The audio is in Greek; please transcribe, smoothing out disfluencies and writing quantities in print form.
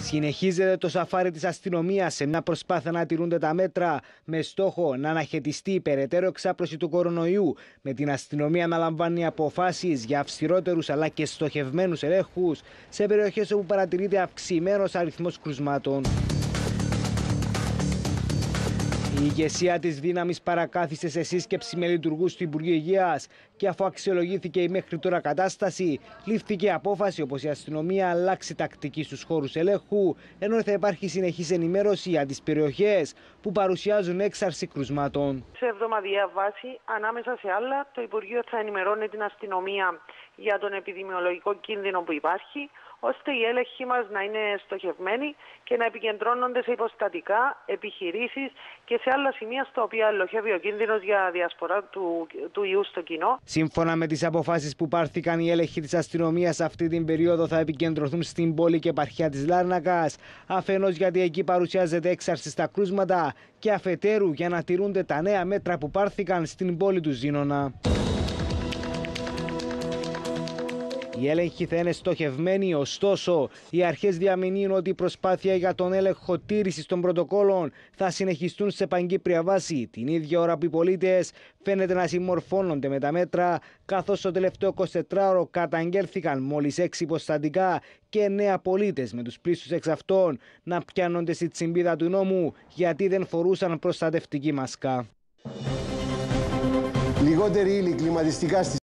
Συνεχίζεται το σαφάρι της αστυνομίας σε μια προσπάθεια να τηρούνται τα μέτρα με στόχο να αναχαιτιστεί η περαιτέρω εξάπλωση του κορονοϊού, με την αστυνομία να λαμβάνει αποφάσεις για αυστηρότερους αλλά και στοχευμένους ελέγχους σε περιοχές όπου παρατηρείται αυξημένος αριθμός κρουσμάτων. Η ηγεσία της δύναμης παρακάθισε σε σύσκεψη με λειτουργούς του Υπουργείου Υγείας και αφού αξιολογήθηκε η μέχρι τώρα κατάσταση, λήφθηκε απόφαση όπως η αστυνομία αλλάξει τακτική στους χώρους ελέγχου, ενώ θα υπάρχει συνεχής ενημέρωση για τις περιοχές που παρουσιάζουν έξαρση κρουσμάτων. Σε εβδομαδιαία βάση, ανάμεσα σε άλλα, το Υπουργείο θα ενημερώνει την αστυνομία για τον επιδημιολογικό κίνδυνο που υπάρχει, ώστε οι έλεγχοι μας να είναι στοχευμένοι και να επικεντρώνονται σε υποστατικά, επιχειρήσεις και σε άλλα σημεία στα οποία ελοχεύει ο κίνδυνος για διασπορά του ιού στο κοινό. Σύμφωνα με τις αποφάσεις που πάρθηκαν, οι έλεγχοι της αστυνομίας αυτή την περίοδο θα επικεντρωθούν στην πόλη και επαρχία της Λάρνακας, αφενός γιατί εκεί παρουσιάζεται έξαρση στα κρούσματα και αφετέρου για να τηρούνται τα νέα μέτρα που πάρθηκαν στην πόλη του Ζήνονα. Οι έλεγχοι θα είναι στοχευμένοι, ωστόσο, οι αρχές διαμηνύουν ότι η προσπάθεια για τον έλεγχο τήρησης των πρωτοκόλων θα συνεχιστούν σε παγκύπρια βάση, την ίδια ώρα που οι πολίτες φαίνεται να συμμορφώνονται με τα μέτρα, καθώς το τελευταίο 24ωρο καταγγέλθηκαν μόλις 6 υποστατικά και 9 πολίτες, με τους πλήστους εξ αυτών να πιάνονται στη τσιμπίδα του νόμου γιατί δεν φορούσαν προστατευτική μάσκα. Λιγότερη ύλη κλιματιστικά